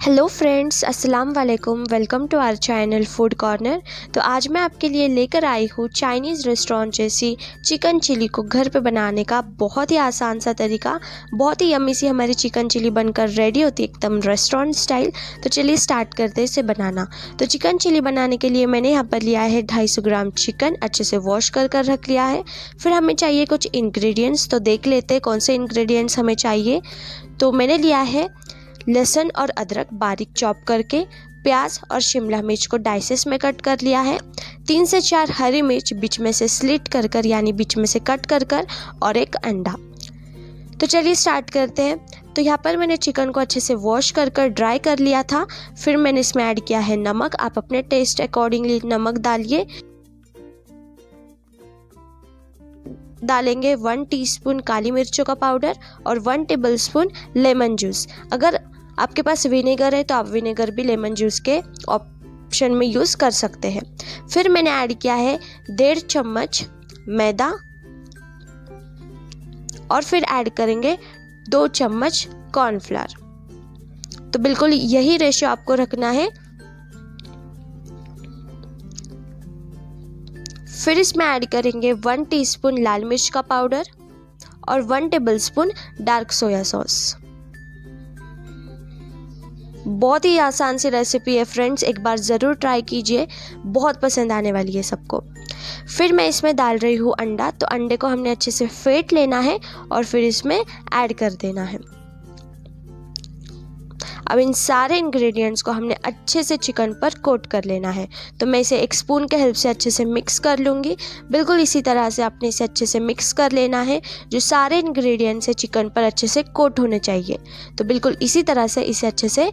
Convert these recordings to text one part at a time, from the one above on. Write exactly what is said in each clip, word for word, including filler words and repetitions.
Hello friends, अस्सलाम वालेकुम। Welcome to our channel food corner. तो आज मैं आपके लिए लेकर आई हूँ चाइनीज़ रेस्टोरेंट जैसी चिकन चिली को घर पे बनाने का बहुत ही आसान सा तरीका। बहुत ही यम्मी सी हमारी चिकन चिली बनकर रेडी होती है, एकदम रेस्टोरेंट स्टाइल। तो चलिए स्टार्ट करते हैं इसे बनाना। तो चिकन चिली बनाने के लिए मैंने यहाँ पर लिया है ढाई सौ ग्राम चिकन, अच्छे से वॉश कर कर रख लिया है। फिर हमें चाहिए कुछ इंग्रेडिएंट्स, तो देख लेते हैं कौन से इंग्रेडिएंट्स हमें चाहिए। तो मैंने लिया है लहसुन और अदरक बारीक चॉप करके, प्याज और शिमला मिर्च को डाइसेस में कट कर लिया है, तीन से चार हरी मिर्च बीच में से स्लिट कर कर यानी बीच में से कट कर कर, और एक अंडा। तो चलिए स्टार्ट करते हैं। तो यहाँ पर मैंने चिकन को अच्छे से वॉश कर कर ड्राई कर लिया था। फिर मैंने इसमें ऐड किया है नमक। आप अपने टेस्ट अकॉर्डिंगली नमक डालिए। डालेंगे वन टीस्पून काली मिर्चों का पाउडर और वन टेबलस्पून लेमन जूस। अगर आपके पास विनेगर है तो आप विनेगर भी लेमन जूस के ऑप्शन में यूज़ कर सकते हैं। फिर मैंने ऐड किया है डेढ़ चम्मच मैदा और फिर ऐड करेंगे दो चम्मच कॉर्नफ्लावर। तो बिल्कुल यही रेशियो आपको रखना है। फिर इसमें ऐड करेंगे वन टीस्पून लाल मिर्च का पाउडर और one tablespoon dark soya sauce. बहुत ही आसान सी रेसिपी है फ्रेंड्स, एक बार ज़रूर ट्राई कीजिए, बहुत पसंद आने वाली है सबको। फिर मैं इसमें डाल रही हूँ अंडा। तो अंडे को हमने अच्छे से फेंट लेना है और फिर इसमें ऐड कर देना है। अब इन सारे इंग्रेडिएंट्स को हमने अच्छे से चिकन पर कोट कर लेना है। तो मैं इसे एक स्पून के हेल्प से अच्छे से मिक्स कर लूँगी। बिल्कुल इसी तरह से आपने इसे अच्छे से मिक्स कर लेना है। जो सारे इंग्रेडिएंट्स है चिकन पर अच्छे से कोट होने चाहिए। तो बिल्कुल इसी तरह से इसे अच्छे से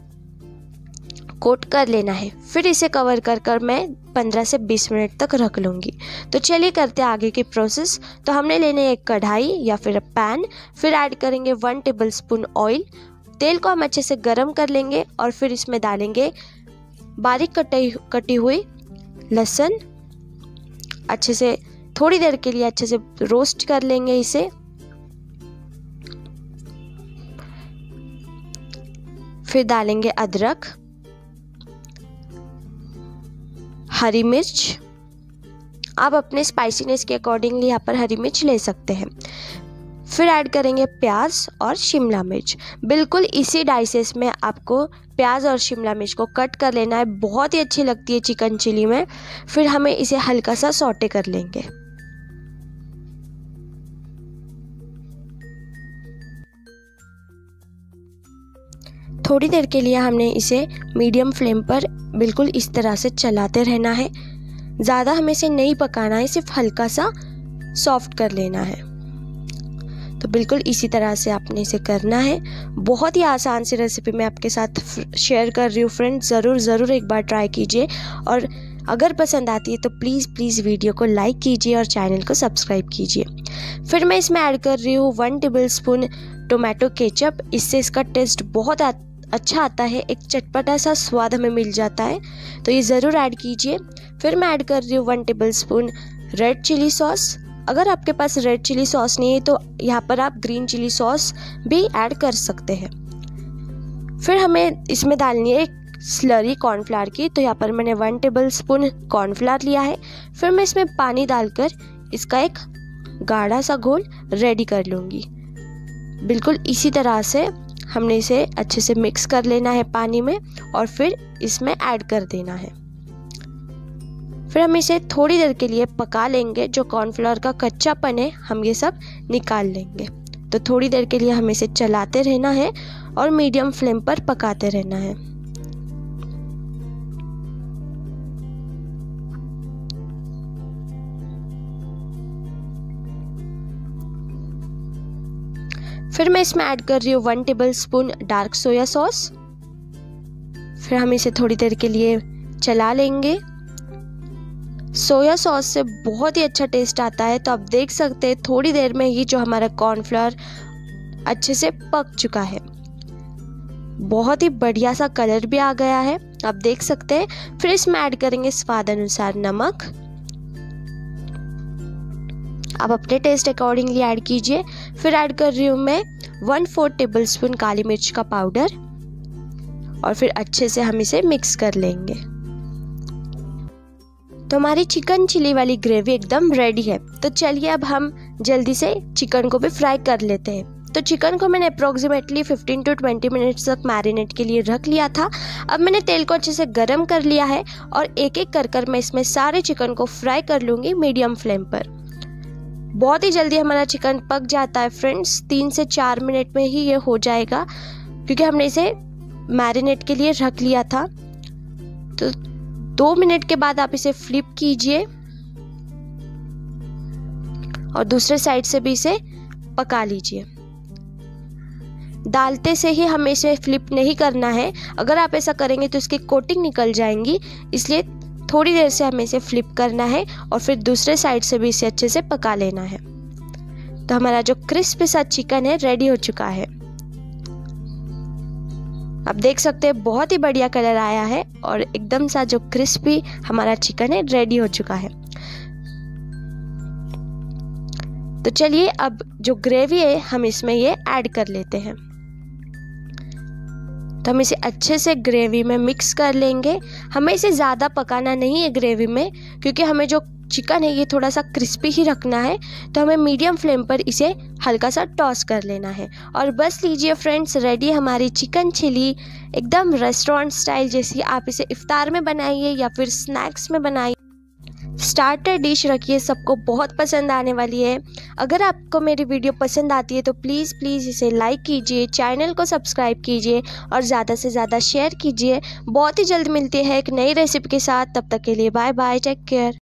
कोट कर लेना है। फिर इसे कवर कर कर मैं पंद्रह से बीस मिनट तक रख लूँगी। तो चलिए करते हैं आगे की प्रोसेस। तो हमने लेने एक कढ़ाई या फिर पैन। फिर ऐड करेंगे वन टेबलस्पून ऑयल। तेल को हम अच्छे से गरम कर लेंगे और फिर इसमें डालेंगे बारीक कटी कटी हुई लहसुन। अच्छे से थोड़ी देर के लिए अच्छे से रोस्ट कर लेंगे इसे। फिर डालेंगे अदरक, हरी मिर्च। आप अपने स्पाइसीनेस के अकॉर्डिंगली यहाँ पर हरी मिर्च ले सकते हैं। फिर ऐड करेंगे प्याज और शिमला मिर्च। बिल्कुल इसी डाइसेस में आपको प्याज और शिमला मिर्च को कट कर लेना है। बहुत ही अच्छी लगती है चिकन चिली में। फिर हमें इसे हल्का सा सौटे कर लेंगे। थोड़ी देर के लिए हमने इसे मीडियम फ्लेम पर बिल्कुल इस तरह से चलाते रहना है। ज़्यादा हमें इसे नहीं पकाना है, सिर्फ हल्का सा सॉफ्ट कर लेना है। तो बिल्कुल इसी तरह से आपने इसे करना है। बहुत ही आसान सी रेसिपी मैं आपके साथ शेयर कर रही हूँ फ्रेंड्स, ज़रूर ज़रूर एक बार ट्राई कीजिए। और अगर पसंद आती है तो प्लीज़ प्लीज़ वीडियो को लाइक कीजिए और चैनल को सब्सक्राइब कीजिए। फिर मैं इसमें ऐड कर रही हूँ वन टेबलस्पून टोमेटो केचप। इससे इसका टेस्ट बहुत अच्छा आता है, एक चटपटा सा स्वाद हमें मिल जाता है। तो ये ज़रूर ऐड कीजिए। फिर मैं ऐड कर रही हूँ one tablespoon red chili sauce. अगर आपके पास रेड चिली सॉस नहीं है तो यहाँ पर आप ग्रीन चिली सॉस भी ऐड कर सकते हैं। फिर हमें इसमें डालनी है एक स्लरी कॉर्नफ्लावर की। तो यहाँ पर मैंने वन टेबलस्पून कॉर्नफ्लावर लिया है। फिर मैं इसमें पानी डालकर इसका एक गाढ़ा सा घोल रेडी कर लूँगी। बिल्कुल इसी तरह से हमने इसे अच्छे से मिक्स कर लेना है पानी में और फिर इसमें ऐड कर देना है। फिर हम इसे थोड़ी देर के लिए पका लेंगे। जो कॉर्नफ्लावर का कच्चापन है हम ये सब निकाल लेंगे। तो थोड़ी देर के लिए हमें इसे चलाते रहना है और मीडियम फ्लेम पर पकाते रहना है। फिर मैं इसमें ऐड कर रही हूँ one tablespoon dark soya sauce. फिर हम इसे थोड़ी देर के लिए चला लेंगे। सोया सॉस से बहुत ही अच्छा टेस्ट आता है। तो आप देख सकते हैं थोड़ी देर में ही जो हमारा कॉर्नफ्लावर अच्छे से पक चुका है। बहुत ही बढ़िया सा कलर भी आ गया है, आप देख सकते हैं। फिर इसमें ऐड करेंगे स्वाद अनुसार नमक। आप अपने टेस्ट अकॉर्डिंगली ऐड कीजिए। फिर ऐड कर रही हूँ मैं वन फोर्थ टेबल स्पून काली मिर्च का पाउडर और फिर अच्छे से हम इसे मिक्स कर लेंगे। तो हमारी चिकन चिली वाली ग्रेवी एकदम रेडी है। तो चलिए अब हम जल्दी से चिकन को भी फ्राई कर लेते हैं। तो चिकन को मैंने approximately fifteen to twenty minutes तक मैरिनेट के लिए रख लिया था। अब मैंने तेल को अच्छे से गर्म कर लिया है और एक एक कर कर मैं इसमें सारे चिकन को फ्राई कर लूँगी मीडियम फ्लेम पर। बहुत ही जल्दी हमारा चिकन पक जाता है फ्रेंड्स, तीन से चार मिनट में ही ये हो जाएगा क्योंकि हमने इसे मैरिनेट के लिए रख लिया था। तो दो मिनट के बाद आप इसे फ्लिप कीजिए और दूसरे साइड से भी इसे पका लीजिए। डालते से ही हमें इसे फ्लिप नहीं करना है, अगर आप ऐसा करेंगे तो इसकी कोटिंग निकल जाएंगी, इसलिए थोड़ी देर से हमें इसे फ्लिप करना है और फिर दूसरे साइड से भी इसे अच्छे से पका लेना है। तो हमारा जो क्रिस्पी सा चिकन है रेडी हो चुका है। आप देख सकते हैं बहुत ही बढ़िया कलर आया है और एकदम सा जो क्रिस्पी हमारा चिकन है रेडी हो चुका है। तो चलिए अब जो ग्रेवी है हम इसमें ये ऐड कर लेते हैं। तो हम इसे अच्छे से ग्रेवी में मिक्स कर लेंगे। हमें इसे ज़्यादा पकाना नहीं है ग्रेवी में, क्योंकि हमें जो चिकन है ये थोड़ा सा क्रिस्पी ही रखना है। तो हमें मीडियम फ्लेम पर इसे हल्का सा टॉस कर लेना है। और बस लीजिए फ्रेंड्स, रेडी हमारी चिकन चिली एकदम रेस्टोरेंट स्टाइल जैसी। आप इसे इफ्तार में बनाइए या फिर स्नैक्स में बनाइए, स्टार्टर डिश रखिए, सबको बहुत पसंद आने वाली है। अगर आपको मेरी वीडियो पसंद आती है तो प्लीज़ प्लीज़ इसे लाइक कीजिए, चैनल को सब्सक्राइब कीजिए और ज़्यादा से ज़्यादा शेयर कीजिए। बहुत ही जल्द मिलती है एक नई रेसिपी के साथ, तब तक के लिए बाय बाय, टेक केयर।